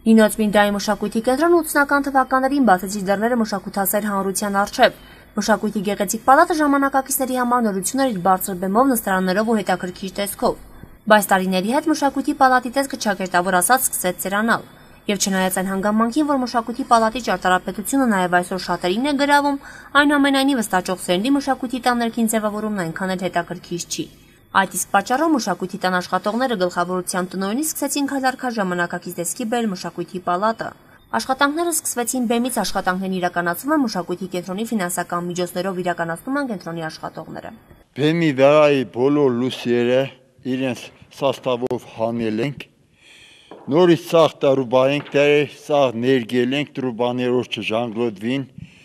Լինոց-Մինդրայի մշակույթի կենտրոնը 80-ական թվականներին բացեցի դռները մշակութասեր հանրության առջև։ Մշակույթի գեղեցիկ պալատը ժամանակակիցների համար նորություն էր իր բարձր բեմով, նստարաններով ու հետաքրքիր տեսքով։ Բայց տարիների հետ մշակույթի պալատի տեսքը ճակերտավոր ասած սկսեց ծերանալ։ Եվ չնայած այն հանգամանքին, որ մշակույթի պալատի ճարտարապետությունը նաև այսօր շատերին է գրավում, այնուամենայնիվ վստահող սերնդի մշակույթի տան ներքին ձևավորումն այնքան էլ հետաքրքիր չի։ Այդ իսկ պատճառով մշակույթի տան աշխատողները գլխավորության տնօրինից սկսեցին քայլարկել ժամանակակից տեսքի բերել մշակույթի պալատը։ Աշխատանքները սկսվեցին բեմից, աշխատանքներն իրականացվում են մշակույթի կենտրոնի ֆինանսական միջոցներով, իրականացնում են կենտրոնի աշխատողները։ Բեմի վրայի բոլոր լուսերը իրենց սաստավով հանել ենք, նորից սաղ տրուբա ենք դրել, սաղ ներգել ենք, տրուբաներով չժանգլոտվին,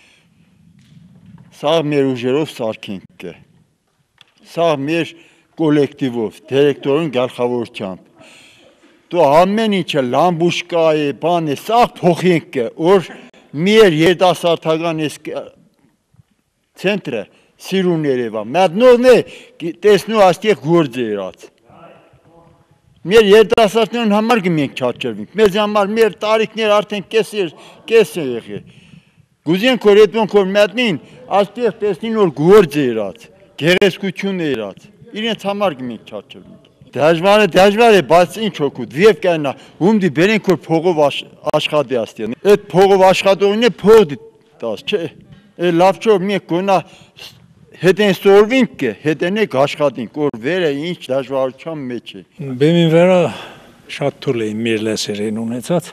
սաղ մեր ուժերով սարքենք, սաղ մեր կոլեկտիվով, դիրեկտորին գլխավորությամբ։ Դու ամեն ինչը լամբուշկա է, բան է, սաղ փոխենք, որ մեր երիտասարդական ցենտրը սիրուն Երևա։ Մատնողն է տեսնու աստեղ գործ է իրաց։ Մեր երիտասարդներն համար մենք չաչրվենք։ Մեզ համար մեր տարիքներ արդեն կես է եղել։ Գուզենք որ այդ ոնք որ մատնին, աստեղ տեսնին որ գործ է իրաց, գեղեցկություն է իրաց։ Իրենց համար մենք չաչրվենք։ Դժվար է, բայց ինչ օգուտ, վիև կանա, ումդի բերենք որ փողով աշխատի աստեղ։ Այդ փողով աշխատողին է փող տաս, չէ։ Լավ չէ մենք գոնա հետեն սորվինք, հետենեք աշխատենք, որ վերը ինչ դժվարության մեջ է։ Բեմի վրա շատ թույլ էին մեր լեսերին ունեցած։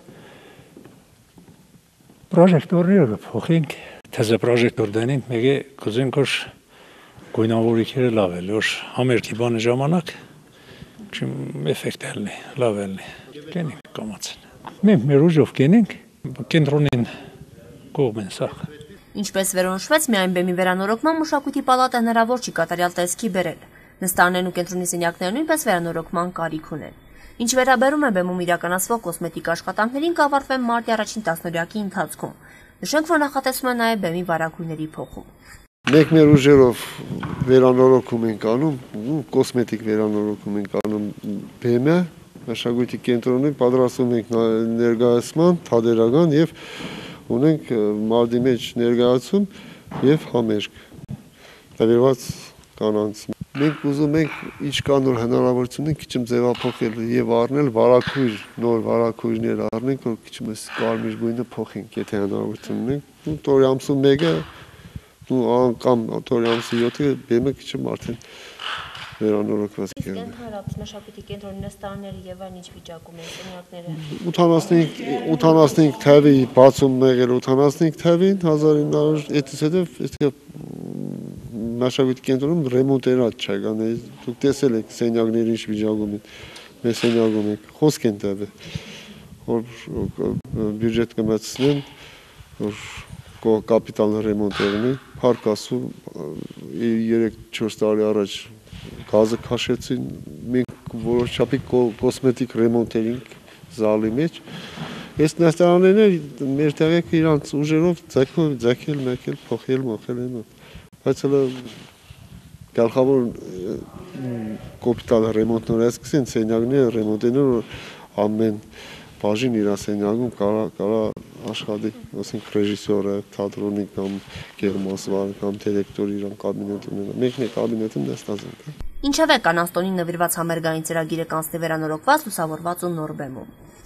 Պրոժեկտորները փոխենք, թեզը պրոժեկտոր դնենք, մեկը կուզենք որ գույնավորիքերը լավ էլ, որ համերգի բանը ժամանակ էֆեկտելն է, լավ էլ է, կենենք կամացեն։ Մենք մեր ուժով կենենք, կենտրոնին կողմեն սաղ։ Ինչպես վերոնշվեց, միայն բեմի վերանորոգման մշակույթի պալատը հնարավոր չի կատարյալ տեսքի բերել։ Նստարաններն ու կենտրոնի սենյակները նույնպես վերանորոգման կարիք ունեն։ Ինչ վերաբերում է բեմում իրականացվող կոսմետիկ աշխատանքներին, կավարտվեն մարտի առաջին տասնօրյակի ընթացքում։ Նշենք, որ նախատեսվում է նաև բեմի վարագույրների փոխում։ Մենք մեր ուժերով վերանորոգում ենք անում, կոսմետիկ վերանորոգում ենք անում բեմը, մշակույթի կենտրոնի պատրաստում ենք ներկայացման, թատերական եւ ունենք մարտի մեջ ներկայացում եւ համերգ տվյալված կանանց։ Մենք ուզում ենք ինչ կան նոր հնարավորություններ քիչ ձևափոխել եւ առնել վարակույր, նոր վարակույրներ առնենք, որ քիչ մեծ կարմիր գույնը փոխենք, եթե հնարավորություն ունենք։ Տորի ամսու 1-ը կամ տորի ամսի 7-ը բեմը քիչ արդեն վերանորոգված է։ Ընդհանրապես մշակույթի կենտրոնի նստարանները եւ այն ինչ վիճակում են սենյակները։ 85 թվի բացում եղել 85 թվին 1900 այդից հետո մշակույթի կենտրոնում ռեմոնտերած չկան, դուք տեսել եք սենյակները ինչ վիճակում են, մեր սենյակում եք, խոսք են տվել, որ բյուջետ կմեցնեն, որ կապիտալ ռեմոնտ եղնի, փառք Աստծո 3-4 տարի առաջ գազը քաշեցին, մենք որոշապի կոսմետիկ ռեմոնտեր ենք զալի մեջ, այս նստարանները մեր տեղեքը իրանց ուժերով ձգել, մեկել, փոխել, մոխել են, բայց հələ գլխավոր կապիտալ ռեմոնտները սկսեն սենյակները ռեմոնտել ամեն բաժին իր սենյակում կարա աշխատի, ասենք ռեժիսորը, թատրոնի կամ գեղմասվար կամ դիրեկտորի իրան կաբինետ ունենա։ Մենք մեր կաբինետում նստած ենք։ Ինչևէ կանանց տոնին նվիրված համերգային ծրագիրը կանցնի վերանորոգված, լուսավորված ու նոր բեմում։